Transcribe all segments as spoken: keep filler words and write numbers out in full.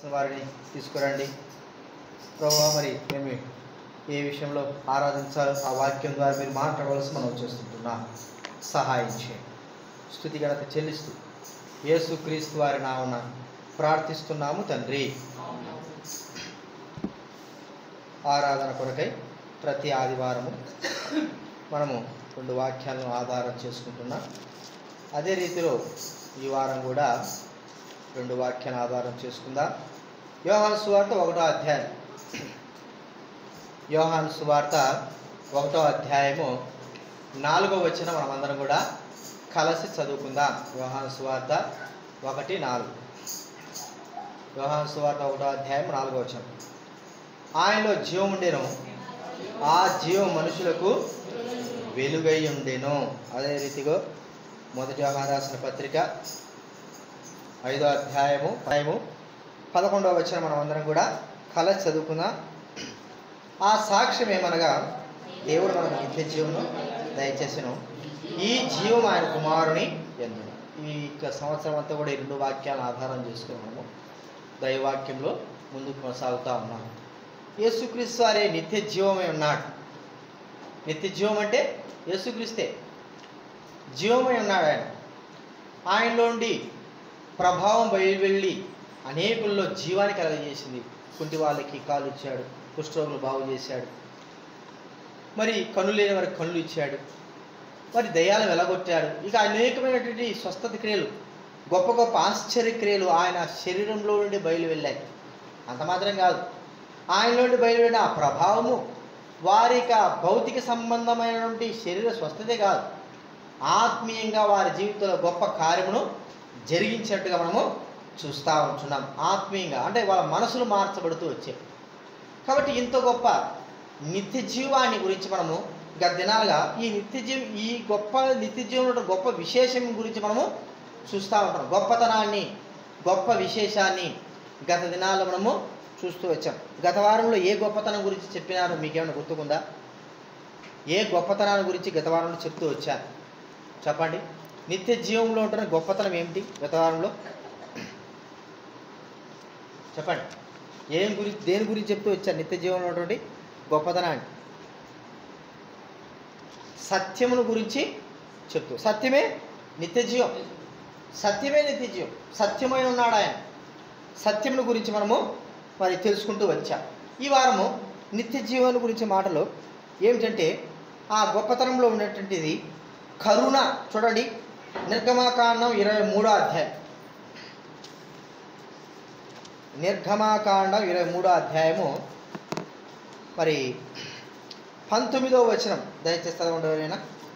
వారిని తీసుకురండి ప్రభువా. మరి మేము ఏ విషయంలో ఆరాధించాలో ఆ వాక్యం ద్వారా మీరు మాట్లాడవలసి మనం చేస్తుంటున్నా సహాయం చేయండి. స్తుతి ఘనత చెల్లిస్తూ యేసుక్రీస్తు వారి నామమున ప్రార్థిస్తున్నాము తండ్రి. ఆరాధన కొరకై ప్రతి ఆదివారము మనము రెండు వాక్యాలను ఆధారం చేసుకుంటున్నాం. అదే రీతిలో ఈ వారం కూడా రెండు వాక్యాలను ఆధారం చేసుకుందాం. యోహాను సువార్త ఒకటో అధ్యాయం యోహాను సువార్త ఒకటో అధ్యాయము నాలుగో వచనం మనమందరం కూడా కలిసి చదువుకుందాం. యోహాను సువార్త ఒకటి నాలుగు యోహాను సువార్త ఒకటో అధ్యాయం నాలుగో వచనం. ఆయనలో జీవం ఉండెను, ఆ జీవం మనుషులకు వెలుగై ఉండెను. అదే రీతిగా మొదటి యోహాను రాసిన పత్రిక ఐదో అధ్యాయము అధ్యాయము పదకొండవ వచనం మనం అందరం కూడా కలిసి చదువుకుందాం. ఆ సాక్ష్యం ఏమనగా దేవుడు మనకు నిత్య జీవను దయచేసెను, ఈ జీవం ఆయన కుమారుని యందు. ఈ సంవత్సరం అంతా కూడా ఈ రెండు వాక్యాలను ఆధారం చేసుకుని మనము దైవవాక్యంలో ముందుకు కొనసాగుతూ ఉన్నాము. యేసుక్రీస్తు వారే నిత్య జీవమై ఉన్నాడు. నిత్య జీవం అంటే యేసుక్రీస్తే జీవమై ఉన్నాడు. ఆయన ఆయనలో నుండి ప్రభావం బయలు వెళ్ళి అనేకుల్లో జీవాన్ని కలగజేసింది. కుంటి వాళ్ళకి కాళ్ళు ఇచ్చాడు, కుష్ఠరోగులు బాగు చేశాడు, మరి కన్ను లేని వారికి కళ్ళు ఇచ్చాడు, మరి దయ్యాలను వెలగొట్టాడు. ఇక అనేకమైనటువంటి స్వస్థత క్రియలు, గొప్ప గొప్ప ఆశ్చర్య క్రియలు ఆయన శరీరంలో నుండి బయలు వెళ్ళాయి. అంత మాత్రం కాదు, ఆయనలో నుండి బయలు వెళ్ళిన ఆ ప్రభావము వారి యొక్క భౌతిక సంబంధమైనటువంటి శరీర స్వస్థతే కాదు, ఆత్మీయంగా వారి జీవితంలో గొప్ప కార్యమును జరిగించినట్టుగా మనము చూస్తూ ఉంటున్నాం. ఆత్మీయంగా అంటే వాళ్ళ మనసులు మార్చబడుతూ వచ్చాయి. కాబట్టి ఇంత గొప్ప నిత్య జీవాన్ని గురించి మనము గత దినాలుగా ఈ నిత్య జీవం ఈ గొప్ప నిత్య జీవంలో గొప్ప విశేషం గురించి మనము చూస్తూ ఉంటాం. గొప్పతనాన్ని, గొప్ప విశేషాన్ని గత దినాల్లో మనము చూస్తూ వచ్చాం. గత వారంలో ఏ గొప్పతనం గురించి చెప్పినారో మీకేమైనా గుర్తుకుందా? ఏ గొప్పతనాన్ని గురించి గత వారంలో చెప్తూ వచ్చాను చెప్పండి. నిత్య జీవంలో ఉంటున్న గొప్పతనం ఏమిటి గత వారంలో చెప్పండి. ఏం గురించి దేని గురించి చెప్తూ వచ్చాను? నిత్య జీవంలో ఉన్నటువంటి గొప్పతనాన్ని, సత్యమును గురించి చెప్తూ. సత్యమే నిత్య జీవం, సత్యమే నిత్య జీవం, సత్యమై ఉన్నాడు ఆయన. సత్యమును గురించి మనము మరి తెలుసుకుంటూ వచ్చాం. ఈ వారము నిత్య జీవన గురించి మాటలు ఏమిటంటే ఆ గొప్పతనంలో ఉన్నటువంటిది కరుణ. చూడండి, నిర్గమాకాండం ఇరవై మూడో అధ్యాయం నిర్గమాకాండం ఇరవై మూడో అధ్యాయము మరి పంతొమ్మిదో వచనం దయచేసి చదవండి ఎవరైనా.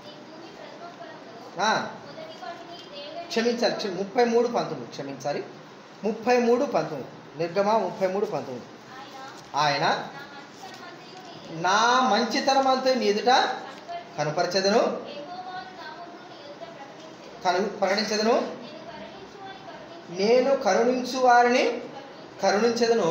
క్షమించాలి క్షమి ముప్పై మూడు పంతొమ్మిది క్షమించాలి ముప్పై మూడు పంతొమ్మిది నిర్గమ ముప్పై మూడు పంతొమ్మిది. ఆయన నా మంచితనం అంతా నీ ఎదుట కనుపరచెదను, కను ప్రకటించదను, నేను కరుణించు వారిని కరుణించదను,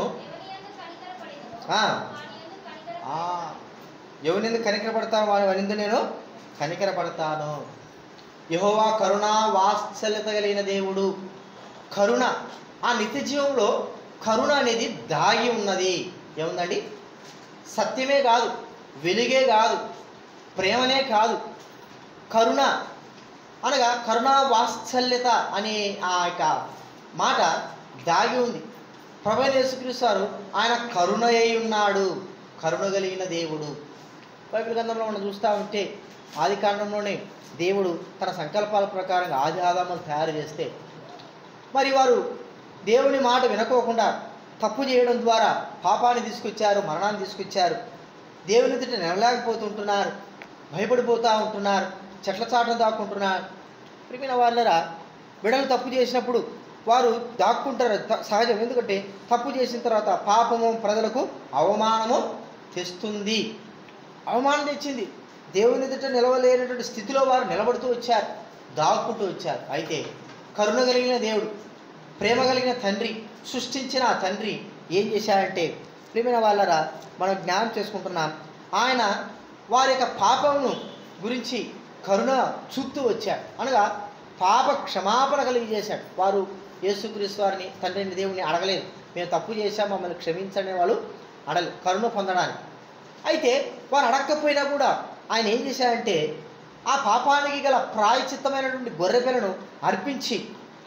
ఎవరిని కనికరపడతాను వారి వనిందు నేను కనికరపడతాను. యెహోవా కరుణ వాత్సల్యత కలిగిన దేవుడు. కరుణ, ఆ నిత్య జీవంలో కరుణ అనేది దాగి ఉన్నది. ఏముందండి? సత్యమే కాదు, వెలుగే కాదు, ప్రేమనే కాదు, కరుణ అనగా కరుణా వాత్సల్యత అనే ఆ యొక్క మాట దాగి ఉంది. ప్రభువైన యేసుక్రీస్తు వారు ఆయన కరుణ అయి ఉన్నాడు, కరుణ కలిగిన దేవుడు. బైబిల్ గ్రంథంలో మనం చూస్తూ ఉంటే ఆది కాండంలోనే దేవుడు తన సంకల్పాల ప్రకారంగా ఆది ఆదాములు తయారు చేస్తే మరి వారు దేవుని మాట వినకోకుండా తప్పు చేయడం ద్వారా పాపాన్ని తీసుకొచ్చారు, మరణాన్ని తీసుకొచ్చారు. దేవుని ఎదుట నిలలేకపోతుంటున్నారు, భయపడిపోతూ ఉంటున్నారు, చెట్ల చాటను దాక్కుంటున్నారు. ప్రియమైన వాళ్ళరా, బిడ్డలు తప్పు చేసినప్పుడు వారు దాక్కుంటారు, సహజం. ఎందుకంటే తప్పు చేసిన తర్వాత పాపము ప్రజలకు అవమానము తెస్తుంది. అవమానం తెచ్చింది. దేవుని ఎదుట నిలవలేనటువంటి స్థితిలో వారు నిలబడుతూ వచ్చారు, దాక్కుంటూ వచ్చారు. అయితే కరుణ కలిగిన దేవుడు, ప్రేమ కలిగిన తండ్రి, సృష్టించిన ఆ తండ్రి ఏం చేశారంటే, ప్రియమైన వాళ్ళరా మనం జ్ఞానం చేసుకుంటున్నాం, ఆయన వారి యొక్క పాపమును గురించి కరుణ చూపుతూ వచ్చాడు. అనగా పాప క్షమాపణ కలిగి చేశాడు. వారు యేసుక్రీస్తు వారిని తండ్రిని దేవుని అడగలేదు, మేము తప్పు చేశాం మమ్మల్ని క్షమించండి వాళ్ళు అడలి కరుణ పొందడానికి. అయితే వారు అడగకపోయినా కూడా ఆయన ఏం చేశారంటే ఆ పాపానికి గల ప్రాయచిత్తమైనటువంటి గొర్రెపిల్లను అర్పించి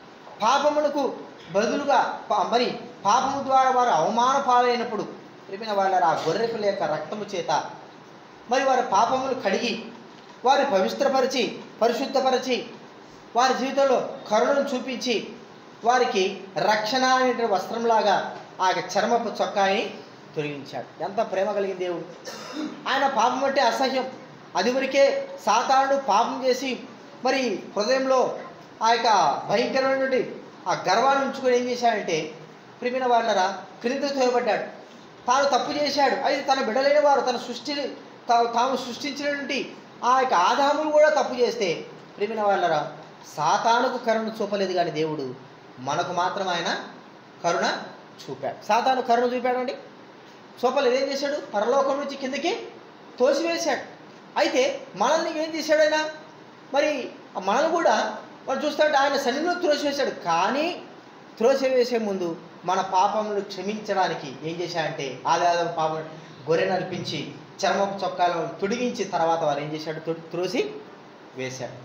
పాపమునకు బదులుగా మరి పాపము ద్వారా వారు అవమాన పాలైనప్పుడు ప్రియమైన వాళ్ళ ఆ గొర్రెపిల్ల యొక్క రక్తము చేత మరి వారి పాపములు కడిగి వారి పవిత్రపరిచి పరిశుద్ధపరిచి వారి జీవితంలో కరుణను చూపించి వారికి రక్షణ అనే వస్త్రంలాగా ఆ చర్మపు చొక్కాయిని తొలగించాడు. ఎంత ప్రేమ కలిగిన దేవుడు! ఆయన పాపం అంటే అసహ్యం. అది వరకే సాతానుడు పాపం చేసి మరి హృదయంలో ఆ యొక్క భయంకరమైనటువంటి ఆ గర్వాన్ని ఉంచుకొని ఏం చేశాడంటే ప్రియమైన వాళ్ళరా క్రింద తోయబడ్డాడు. తాను తప్పు చేశాడు. అయితే తన బిడ్డలైన వారు తన సృష్టిని తాము సృష్టించినటువంటి ఆ యొక్క ఆదాములు కూడా తప్పు చేస్తే ప్రియమైన వాళ్ళరా సాతానుకు కరుణ చూపలేదు కానీ దేవుడు మనకు మాత్రం ఆయన కరుణ చూపాడు. సాతాను కరుణ చూపాడండి, చూపలేదు. ఏం చేశాడు? పరలోకం నుంచి కిందకి తోసివేశాడు. అయితే మనల్ని ఏం చేశాడు ఆయన? మరి మనల్ని కూడా మనం చూస్తుంటే ఆయన సన్నిధిలో త్రోసివేశాడు. కానీ త్రోసివేసే ముందు మన పాపములను క్షమించడానికి ఏం చేశాడంటే ఆదాయం పాపం గొర్రెను అర్పించి చర్మపు చొక్కాలను తొడిగించి తర్వాత వారు ఏం చేశాడు? త్రోసి వేశాడు.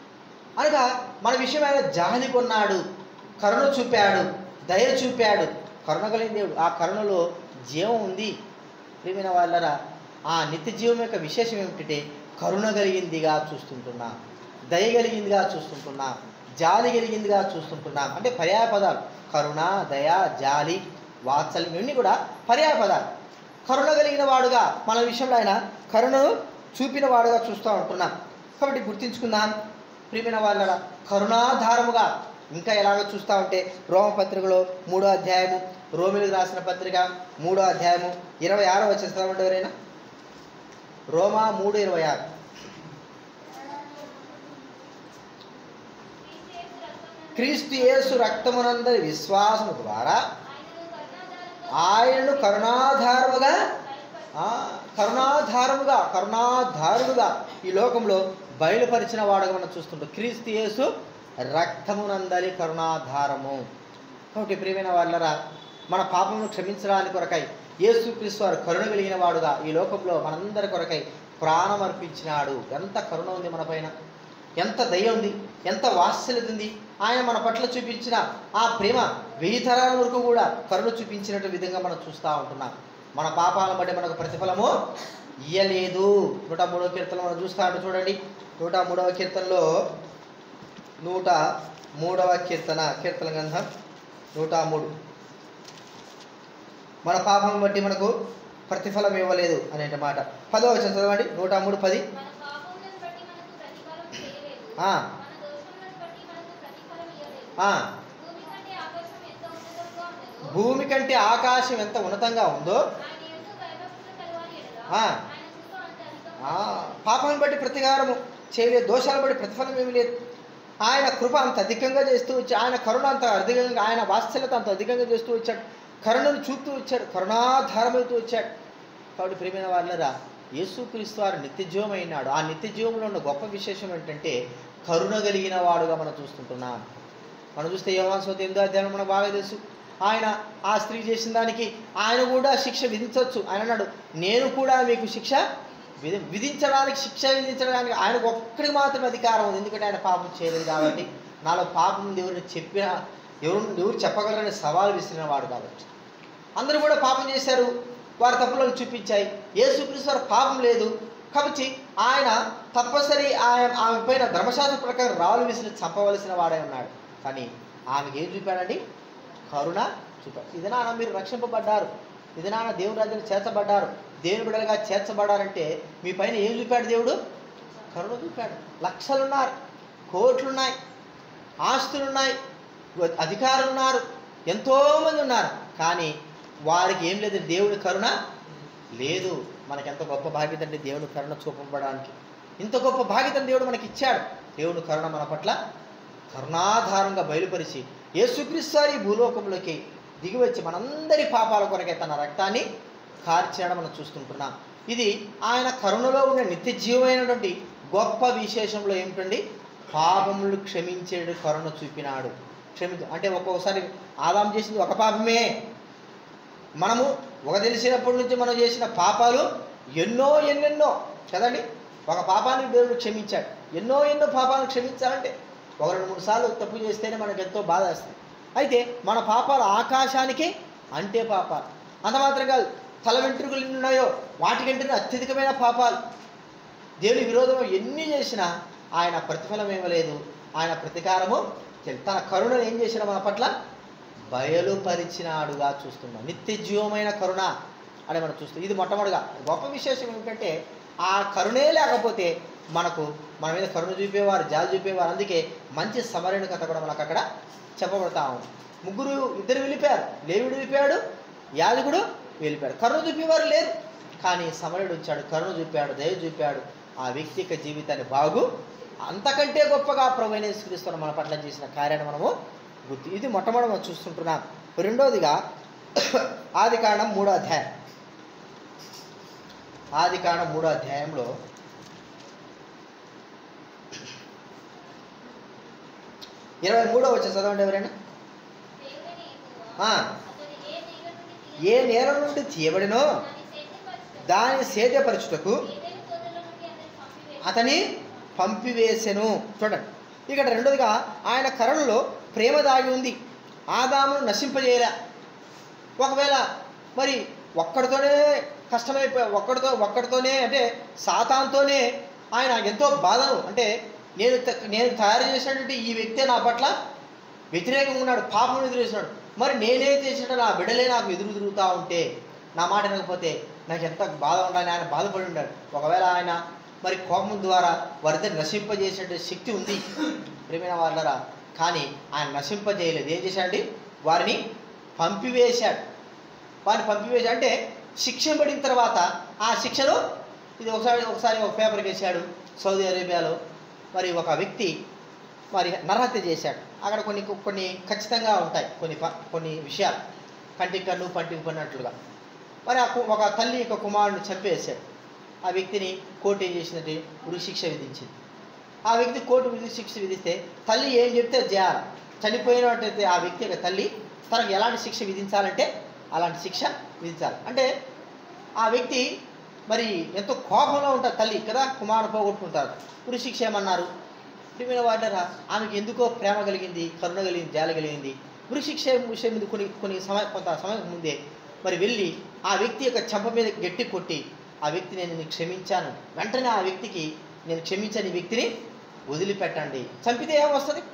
అనగా మన విషయం ఆయన జాలి కొన్నాడు, కరుణ చూపాడు, దయ చూపాడు. కరుణ కలిగిన దేవుడు. ఆ కరుణలో జీవం ఉంది. ప్రియమైన వాళ్ళరా ఆ నిత్య జీవం యొక్క విశేషం ఏమిటంటే కరుణ కలిగిందిగా చూస్తుంటున్నాం, దయ కలిగిందిగా చూస్తుంటున్నాం, జాలి కలిగిందిగా చూస్తుంటున్నాం. అంటే పర్యాయ పదాలు. కరుణ, దయ, జాలి, వాత్సల్యం ఇవన్నీ కూడా పర్యాయ పదాలు. కరుణ కలిగిన వాడుగా మన విషయంలో ఆయన కరుణను చూపిన వాడుగా చూస్తూ ఉంటున్నాం. కాబట్టి గుర్తించుకుందాం ప్రియమైన వాళ్ళ కరుణాధారముగా. ఇంకా ఎలాగో చూస్తూ ఉంటే రోమపత్రికలో మూడో అధ్యాయము, రోమిలకు రాసిన పత్రిక మూడో అధ్యాయము ఇరవై ఆరో వచ్చిన చదవండి ఎవరైనా. రోమా మూడు ఇరవై ఆరు. క్రీస్తు యేసు రక్తమునందరి విశ్వాసము ద్వారా ఆయనను కరుణాధారముగా కరుణాధారముగా కరుణాధారుడుగా ఈ లోకంలో బయలుపరిచిన వాడుగా మనం చూస్తుంటాం. క్రీస్తు యేసు రక్తమునందరి కరుణాధారము. కాబట్టి ప్రియమైన వాళ్ళరా మన పాపమును క్షమించడానికి కొరకై యేసు క్రీస్తు వారు కరుణ కలిగిన వాడుగా ఈ లోకంలో మనందరి కొరకై ప్రాణం అర్పించినాడు. ఎంత కరుణ ఉంది మన పైన, ఎంత దయ ఉంది, ఎంత వాత్సల్యత ఉంది. ఆయన మన పట్ల చూపించిన ఆ ప్రేమ వెయ్యి తరాల వరకు కూడా కరుణ చూపించినట్టు విధంగా మనం చూస్తూ ఉంటున్నాం. మన పాపాలను బట్టి మనకు ప్రతిఫలము ఇయ్యలేదు. నూట మూడవ కీర్తన మనం చూస్తా ఉంటే చూడండి. నూట మూడవ కీర్తనలో నూట మూడవ కీర్తన కీర్తన గ్రంథం నూట మూడు మన పాపం బట్టి మనకు ప్రతిఫలం ఇవ్వలేదు అనే మాట. పదో వచనం చదవండి. నూట మూడు పది. భూమి కంటే ఆకాశం ఎంత ఉన్నతంగా ఉందో పాపాన్ని బట్టి ప్రతికారము చేయలేదు, దోషాలను బట్టి ప్రతిఫలం ఏమి లేదు. ఆయన కృప అంత అధికంగా చేస్తూ వచ్చాడు, ఆయన కరుణ అంత అధికంగా, ఆయన వాత్సల్యత అంత అధికంగా చేస్తూ వచ్చాడు, కరుణను చూపుతూ వచ్చాడు, కరుణాధారమవుతూ వచ్చాడు. కాబట్టి ప్రియమైన వాళ్ళరా యేసుక్రీస్తు వారు నిత్య జీవం అయినాడు. ఆ నిత్య జీవంలో ఉన్న గొప్ప విశేషం ఏంటంటే కరుణ కలిగిన వాడుగా మనం చూస్తుంటున్నాం. మనం చూస్తే యోహాను సువార్త ఎనిమిదో అధ్యాయం మనకు బాగా తెలుసు. ఆయన ఆ స్త్రీ చేసిన దానికి ఆయన కూడా శిక్ష విధించవచ్చు. ఆయన అన్నాడు నేను కూడా మీకు శిక్ష విధి విధించడానికి శిక్ష విధించడానికి ఆయనకు ఒక్కడికి మాత్రమే అధికారం ఉంది. ఎందుకంటే ఆయన పాపం చేయలేదు కాబట్టి. నాలో పాపం దేవుడిని చెప్పిన ఎవరు ఎవరు చెప్పగలరని సవాల్ విసిరిన వాడు కాబట్టి. అందరూ కూడా పాపం చేశారు, వారి తప్పులను చూపించాయి. యేసుక్రీస్తు వారు పాపం లేదు కాబట్టి ఆయన తప్పనిసరి ఆయన ఆమె పైన ధర్మశాస్త్ర ప్రకారం రాళ్ళు విసిరి చంపవలసిన వాడే ఉన్నాడు. కానీ ఆమెకి ఏం చూపాడండి? కరుణ చూపాడు. ఇది నాన్న మీరు రక్షింపబడ్డారు, ఇది నాన్న దేవుని రాజ్యంలో చేర్చబడ్డారు, దేవుని బిడ్డలుగా చేర్చబడ్డారంటే మీ పైన ఏం చూపాడు దేవుడు? కరుణ చూపాడు. లక్షలున్నారు, కోట్లున్నాయి, ఆస్తులున్నాయి, అధికారులు ఉన్నారు, ఎంతోమంది ఉన్నారు. కానీ వారికి ఏం లేదు, దేవుని కరుణ లేదు. మనకెంత గొప్ప బాధ్యత అంటే దేవుని కరుణ చూపబడడానికి. ఇంత గొప్ప బాధ్యతను దేవుడు మనకి ఇచ్చాడు. దేవుని కరుణ మన పట్ల కరుణాధారంగా బయలుపరిచి యేసుక్రీస్తు వారు ఈ భూలోకంలోకి దిగివచ్చి మనందరి పాపాల కొరకే తన రక్తాన్ని కార్చడం మనం చూస్తుంటున్నాం. ఇది ఆయన కరుణలో ఉన్న నిత్య జీవమైనటువంటి గొప్ప విశేషంలో ఏమిటండి? పాపములు క్షమించేడు కరుణ చూపినాడు. క్షమించ అంటే ఒక్కొక్కసారి ఆదాం చేసింది ఒక పాపమే, మనము ఒక తెలిసినప్పటి నుంచి మనం చేసిన పాపాలు ఎన్నో ఎన్నెన్నో కదండి. ఒక పాపానికి దేవుడు క్షమించాడు, ఎన్నో ఎన్నో పాపాలను క్షమించాలంటే ఒక రెండు మూడు సార్లు తప్పు చేస్తేనే మనకు ఎంతో బాధ వస్తుంది. అయితే మన పాపాలు ఆకాశానికి అంటే పాపాలు అంత మాత్రం కాదు, తల వెంట్రుకలు ఎన్ని ఉన్నాయో వాటికంటే అత్యధికమైన పాపాలు. దేవుని విరోధం ఎన్ని చేసినా ఆయన ప్రతిఫలం ఇవ్వలేదు, ఆయన ప్రతీకారము తన కరుణను ఏం చేసినా మన పట్ల బయలుపరిచినాడుగా చూస్తున్నాం. నిత్య జీవమైన కరుణ అని మనం చూస్తాం. ఇది మొట్టమొదటిగా గొప్ప విశేషం ఏమిటంటే ఆ కరుణే లేకపోతే మనకు మన మీద కరుణ చూపేవారు, జాలి చూపేవారు. అందుకే మంచి సమరణ కథ కూడా మనకు అక్కడ చెప్పబడతాము. ముగ్గురు ఇద్దరు వెళ్ళిపోయారు, లేవిడు వెళ్ళిపోయాడు, యాజకుడు వెళ్ళిపోయాడు. కరుణ చూపేవారు లేరు, కానీ సమరుడు వచ్చాడు, కరుణ చూపాడు, దయ చూపాడు. ఆ వ్యక్తి యొక్క జీవితాన్ని బాగు అంతకంటే గొప్పగా ప్రభువైన యేసుక్రీస్తు మన పట్ల చేసిన కార్యాన్ని మనము గుర్తు. ఇది మొట్టమొదటి మనం చూస్తుంటున్నాం. రెండోదిగా ఆది కాండం మూడో అధ్యాయం ఆది కాండం మూడో అధ్యాయంలో ఇరవై మూడో వచ్చి చదవండి ఎవరైనా. ఏ నేల నుండి తీయబడినో దాని సేద్యపరచుటకు అతని పంపివేసెను. చూడండి ఇక్కడ రెండోదిగా ఆయన కరుణలో ప్రేమ దాగి ఉంది. ఆదామును నశింపజేయలే. ఒకవేళ మరి ఒక్కడితోనే కష్టమైపోయి ఒక్కడితో ఒక్కడితోనే అంటే సాతాన్తోనే ఆయన ఎంతో బాధను అంటే నేను నేను తయారు చేసినటువంటి ఈ వ్యక్తే నా పట్ల వ్యతిరేకంగా ఉన్నాడు, పాపం ఎదురేసినాడు, మరి నేనే చేసినట్టు నా బిడ్డలే నాకు ఎదురు తిరుగుతూ ఉంటే నా మాట వినకపోతే నాకు ఎంత బాధ ఉండాలి. ఆయన బాధపడి ఉన్నాడు. ఒకవేళ ఆయన మరి కోపం ద్వారా వారిద్దరు నశింపజేసే శక్తి ఉంది ప్రేమైన వాళ్ళరా, కానీ ఆయన నశింపజేయలేదు. ఏం చేశాడండి? వారిని పంపివేశాడు. వారిని పంపివేశాడు అంటే శిక్ష పడిన తర్వాత ఆ శిక్షను ఇది ఒకసారి ఒకసారి ఒక పేపర్కి వేసాడు. సౌదీ అరేబియాలో మరి ఒక వ్యక్తి మరి నరహత్య చేశాడు. అక్కడ కొన్ని కొన్ని ఖచ్చితంగా ఉంటాయి కొన్ని కొన్ని విషయాలు, కంటికి కన్ను పంటికి పడినట్లుగా. మరి ఒక తల్లి ఒక కుమారుడిని చంపేశాడు. ఆ వ్యక్తిని కోర్టు ఏం చేసిందంటే ఉరిశిక్ష విధించింది. ఆ వ్యక్తి కోర్టు ఉరిశిక్ష విధిస్తే తల్లి ఏం చెప్తే చేయాలి. చనిపోయినట్టయితే ఆ వ్యక్తి యొక్క తల్లి తనకు ఎలాంటి శిక్ష విధించాలంటే అలాంటి శిక్ష విధించాలి. అంటే ఆ వ్యక్తి మరి ఎంతో కోపంలో ఉంటారు తల్లి కదా, కుమారుడు పోగొట్టుకుంటారు. ఉరిశిక్ష ఏమన్నారు? ప్రియమైన వాడరా, ఆమెకి ఎందుకో ప్రేమ కలిగింది, కరుణ కలిగింది, జాలి కలిగింది. ఉరిశిక్ష విషయం మీద కొన్ని కొన్ని సమయం కొంత సమయం ముందే మరి వెళ్ళి ఆ వ్యక్తి యొక్క చెంప మీద గట్టి కొట్టి ఆ వ్యక్తి నేను నేను క్షమించాను, వెంటనే ఆ వ్యక్తికి నేను క్షమించని వ్యక్తిని వదిలిపెట్టండి. చంపితే ఏం వస్తుంది?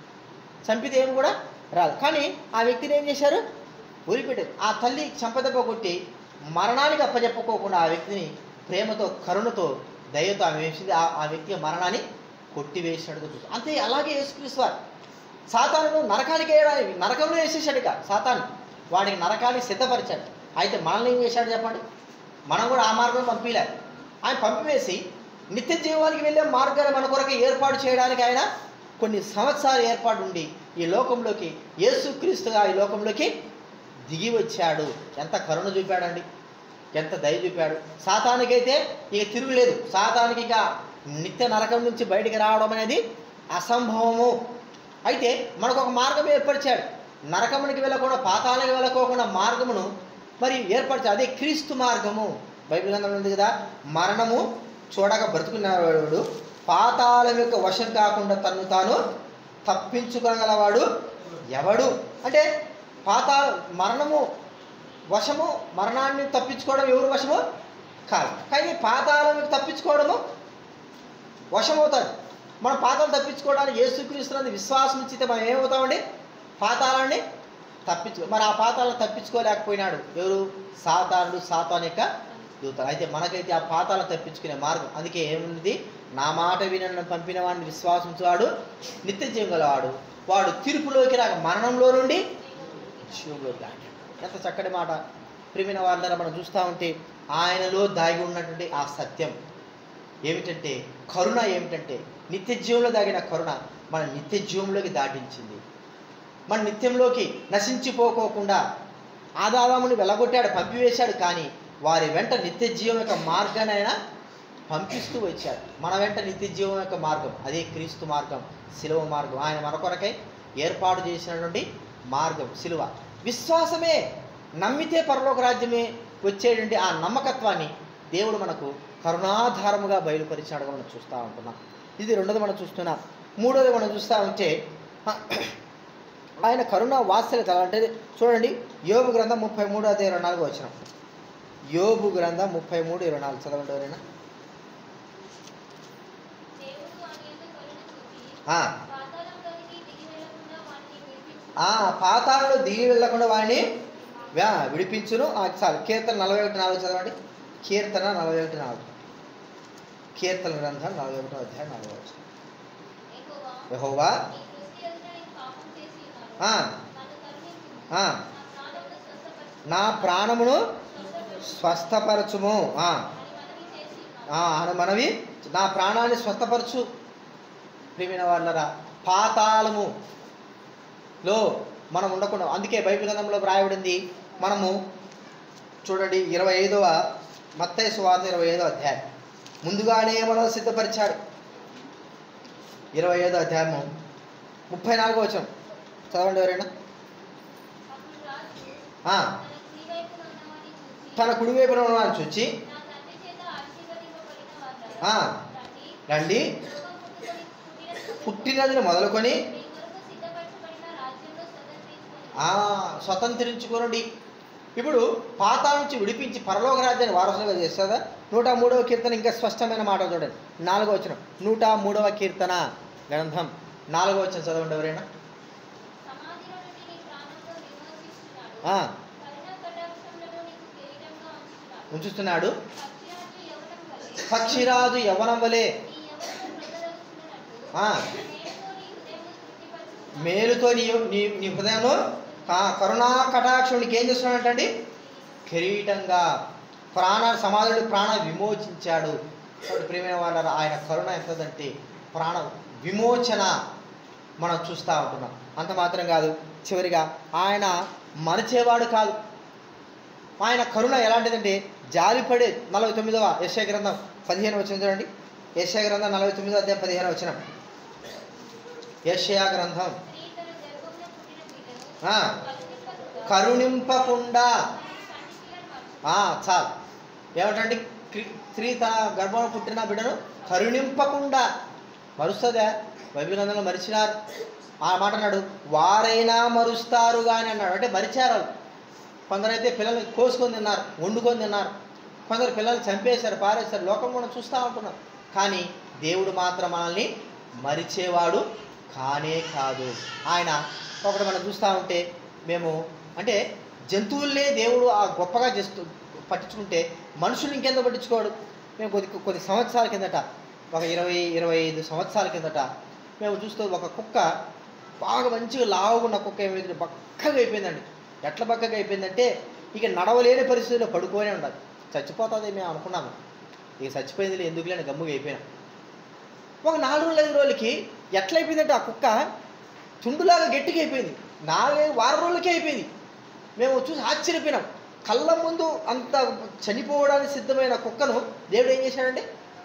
చంపితే ఏం కూడా రాదు. కానీ ఆ వ్యక్తిని ఏం చేశారు? వదిలిపెట్టారు. ఆ తల్లి చెంపదెబ్బ కొట్టి మరణానికి అప్పచెప్పుకోకుండా ఆ వ్యక్తిని ప్రేమతో కరుణతో దయతో ఆమె వేసింది. ఆ వ్యక్తి మరణాన్ని కొట్టివేసినట్టుగా చూస్తాం. అంతే అలాగే యేసుక్రీస్తు వారు సాతానును నరకానికి వేయడానికి నరకంలో వేసేసాడు. ఇక సాతాను వాడికి నరకానికి సిద్ధపరిచాడు. అయితే మనల్ని ఏం చేశాడు చెప్పండి? మనం కూడా ఆ మార్గం పంపిలే. ఆయన పంపివేసి నిత్య జీవానికి వెళ్ళే మార్గాన్ని మన కొరకు ఏర్పాటు చేయడానికి ఆయన కొన్ని సంవత్సరాలు ఏర్పాటు ఉండి ఈ లోకంలోకి యేసుక్రీస్తుగా ఈ లోకంలోకి దిగి వచ్చాడు. ఎంత కరుణ చూపాడండి, ఎంత దయ చూపాడు. సాతానికైతే ఇక తిరుగులేదు. సాతానికి ఇక నిత్య నరకం నుంచి బయటికి రావడం అనేది అసంభవము. అయితే మనకు ఒక మార్గం ఏర్పరిచాడు. నరకమునికి వెళ్ళకుండా పాతాళానికి వెళ్ళకోకుండా మార్గమును మరి ఏర్పరిచాడు. అదే క్రీస్తు మార్గము. బైబిల్ గ్రంథంలో ఉంది కదా, మరణము చూడక బ్రతుకున్నవాడు పాతాళం యొక్క వశం కాకుండా తను తాను తప్పించుకోగలవాడు ఎవడు? అంటే పాతాళ మరణము వశము, మరణాన్ని తప్పించుకోవడం ఎవరు వశము కాదు. కానీ పాతాళం తప్పించుకోవడము వశమవుతాడు. మనం పాతాళం తప్పించుకోవడానికి యేసుక్రీస్తునందు విశ్వాసం ఇచ్చితే మనం ఏమవుతామండి? పాతాళాన్ని తప్పించుకో. మరి ఆ పాతాలను తప్పించుకోలేకపోయినాడు ఎవరు? సాతానుడు, సాతాను యొక్క దూతలు. అయితే మనకైతే ఆ పాతాలను తప్పించుకునే మార్గం. అందుకే ఏముంది? నా మాట వినను పంపిన వాడిని విశ్వాసించేవాడు నిత్య జీవం గలవాడు, వాడు తీర్పులోకి రాక మరణంలో నుండి జీవంలోకి రాక. ఎంత చక్కటి మాట ప్రియమైన వాళ్ళ ద్వారా మనం చూస్తూ ఉంటే ఆయనలో దాగి ఉన్నటువంటి ఆ సత్యం ఏమిటంటే కరుణ ఏమిటంటే నిత్య జీవంలో దాగిన కరుణ మన నిత్య జీవంలోకి దాటించింది. మన నిత్యంలోకి నశించిపోకోకుండా ఆదాముని వెలగొట్టాడు, పంపివేశాడు. కానీ వారి వెంట నిత్య జీవం యొక్క మార్గాన్ని ఆయన పంపిస్తూ వచ్చాడు. మన వెంట నిత్య జీవం యొక్క మార్గం అదే క్రీస్తు మార్గం, సిలువ మార్గం. ఆయన మన కొరకై ఏర్పాటు చేసినటువంటి మార్గం సిలువ. విశ్వాసమే నమ్మితే పరలోక రాజ్యమే వచ్చేటువంటి ఆ నమ్మకత్వాన్ని దేవుడు మనకు కరుణాధారముగా బయలుపరిచాడుగా మనం చూస్తూ ఉంటున్నాం. ఇది రెండోది మనం చూస్తున్నాం. మూడోది మనం చూస్తూ ఉంటే ఆయన కరుణ వాత్సల్యత అంటే చూడండి, యోబు గ్రంథం ముప్పై మూడు అదే ఇరవై నాలుగు వచ్చిన యోబు గ్రంథం ముప్పై మూడు ఇరవై నాలుగు చదవండి ఎవరైనా. పాతాళంలో దిగి వెళ్ళకుండా వాడిని విడిపించును. చాలు. కీర్తన నలభై ఒకటి నాలుగు చదవండి. కీర్తన నలభై ఒకటి నాలుగు కీర్తన గ్రంథం నలభై ఒకటో అధ్యాయం నాలుగో వచనం. యెహోవా నా ప్రాణమును స్వస్థపరచుము అని మనవి, నా ప్రాణాన్ని స్వస్థపరచు. ప్రియమైన వాళ్ళరా, పాతాళములో మనం ఉండకుండా, అందుకే బైబిల్ గ్రంథంలో వ్రాయబడింది. మనము చూడండి ఇరవై ఐదవ మత్తయి సువార్త ఇరవై ఐదో అధ్యాయం ముందుగానే మనం సిద్ధపరిచాడు. ఇరవై ఐదో అధ్యాయము ముప్పై నాలుగో వచనం చదవండి ఎవరైనా. తన కుడివైపున ఉన్నవాడిని చూచి రండి, పుట్టినదిని మొదలుకొని స్వతంత్రించుకోనండి. ఇప్పుడు పాతాళం నుంచి విడిపించి పరలోక రాజ్యాన్ని వారసులుగా చేస్తుందా? నూట మూడవ కీర్తన ఇంకా స్పష్టమైన మాట చూడండి. నాలుగో వచనం, నూట మూడవ కీర్తన గ్రంథం నాలుగో వచనం చదవండి ఎవరైనా. ఉంచుతున్నాడు, పక్షిరాజు యవ్వనం వలె మేలుతో నీ నీ హృదయంలో కరుణా కటాక్షుడికి ఏం చేస్తున్నాడంటండి? కిరీటంగా ప్రాణ సమాధుడు ప్రాణ విమోచించాడు. ప్రియమైన వాళ్ళ ఆయన కరుణ ఎంతదంటే ప్రాణ విమోచన మనం చూస్తూ ఉంటున్నాం. అంత మాత్రం కాదు, చివరిగా ఆయన మరిచేవాడు కాదు. ఆయన కరుణ ఎలాంటిదంటే జాలిపడే. నలభై తొమ్మిదవ యెషయా గ్రంథం పదిహేను వచనం చూడండి. యెషయా గ్రంథం నలభై తొమ్మిదవ అధ్యాయం పదిహేను వచనం. యెషయా గ్రంథం కరుణింపకుండా చాలు ఏమిటండి, స్త్రీ తన గర్భంలో పుట్టిన బిడ్డను కరుణింపకుండా మరుస్తుందా? బైబిల్ గ్రంథంలో మరిచినారు. ఆ మాట అన్నాడు, వారైనా మరుస్తారు కానీ అన్నాడు. అంటే మరిచారు. కొందరైతే పిల్లల్ని కోసుకొని తిన్నారు, వండుకొని తిన్నారు. కొందరు పిల్లల్ని చంపేశారు, పారేశారు. లోకం మనం చూస్తూ ఉంటున్నాం. కానీ దేవుడు మాత్రం మనల్ని మరిచేవాడు కానే కాదు. ఆయన ఒకటి మనం చూస్తూ ఉంటే మేము అంటే జంతువులనే దేవుడు ఆ గొప్పగా చేస్తూ పట్టించుకుంటే మనుషులు ఇంకెంత పట్టించుకోడు. మేము కొద్ది కొద్ది సంవత్సరాల కిందట, ఒక ఇరవై ఇరవై ఐదు సంవత్సరాల కిందట మేము చూస్తూ ఒక కుక్క బాగా మంచిగా లావుగున్న కుక్క ఏమైంది, బక్కగా అయిపోయిందండి. ఎట్లా బక్కగా అయిపోయిందంటే ఇక నడవలేని పరిస్థితుల్లో పడుకోనే ఉండదు. చచ్చిపోతుంది మేము అనుకున్నాము. ఇక చచ్చిపోయింది ఎందుకు లేని గమ్ముగా అయిపోయినాం. ఒక నాలుగు రోజులు ఐదు రోజులకి ఎట్లా అయిపోయిందంటే ఆ కుక్క తుండులాగా గట్టిగా అయిపోయింది. నాలుగైదు వారం రోజులకే అయిపోయింది. మేము చూసి ఆశ్చర్యపోయినాం. కళ్ళ ముందు అంత చనిపోవడానికి సిద్ధమైన కుక్కను దేవుడు ఏం చేశాడండి?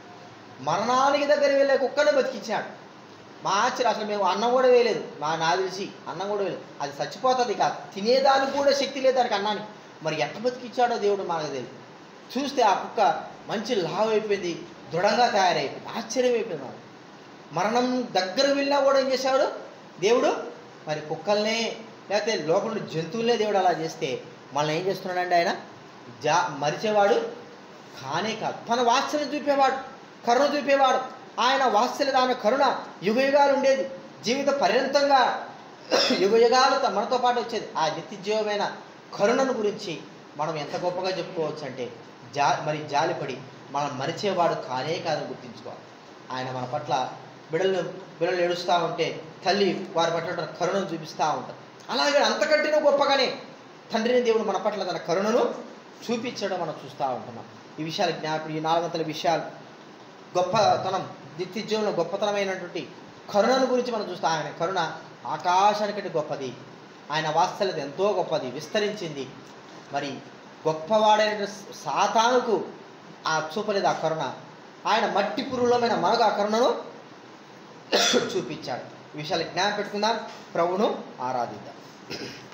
మరణానికి దగ్గర వెళ్ళే కుక్కను బతికించాడు. మా ఆశ్చర్యం, అసలు మేము అన్నం కూడా వేయలేదు. మా నా తెలిసి అన్నం కూడా వేయలేదు. అది చచ్చిపోతుంది కాదు, తినేదానికి కూడా శక్తి లేదు దానికి అన్నానికి. మరి ఎట్లా బతికించాడో దేవుడు మాకు తెలియదు. చూస్తే ఆ కుక్క మంచి లావు అయిపోయింది, దృఢంగా తయారైపోయింది. ఆశ్చర్యం అయిపోయింది మాకు. మరణం దగ్గర వెళ్ళినా కూడా ఏం చేశాడు దేవుడు? మరి కుక్కల్నే లేకపోతే లోపల జంతువులనే దేవుడు అలా చేస్తే మనల్ని ఏం చేస్తున్నాడండి? ఆయన జా మరిచేవాడు కానే కాదు. తన వాత్సల్యం చూపేవాడు, కరుణ చూపేవాడు. ఆయన వాత్సల్యత, ఆయన కరుణ యుగయుగాలు ఉండేది. జీవిత పర్యంతంగా యుగయుగాలు మనతో పాటు వచ్చేది. ఆ నిత్యజీవమైన కరుణను గురించి మనం ఎంత గొప్పగా చెప్పుకోవచ్చు అంటే జా మరి జాలిపడి మనం మరిచేవాడు కానే కాదని గుర్తించుకోవాలి. ఆయన మన పట్ల బిడ్డలు బిడ్డలు ఏడుస్తూ ఉంటే తల్లి వారి పట్ల కరుణను చూపిస్తూ ఉంటారు. అలాగే అంతకంటే గొప్పగానే తండ్రిని దేవుడు మన పట్ల తన కరుణను చూపించడం మనం చూస్తూ ఉంటున్నాం. ఈ విషయాలు జ్ఞాపకం, ఈ నాలుగంతల విషయాలు గొప్పతనం, నిత్యజీవంలో గొప్పతనమైనటువంటి కరుణను గురించి మనం చూస్తాం. ఆయన కరుణ ఆకాశానికంటే గొప్పది. ఆయన వాత్సల్యత ఎంతో గొప్పది, విస్తరించింది. మరి గొప్పవాడైన సాతానుకు ఆ చూపలేదు ఆ కరుణ. ఆయన మట్టి పురుగులమైన మనకు ఆ కరుణను చూపించాడు. ఈ విషయాలు జ్ఞాపకం పెట్టుకుందాం, ప్రభువును ఆరాధిద్దాం.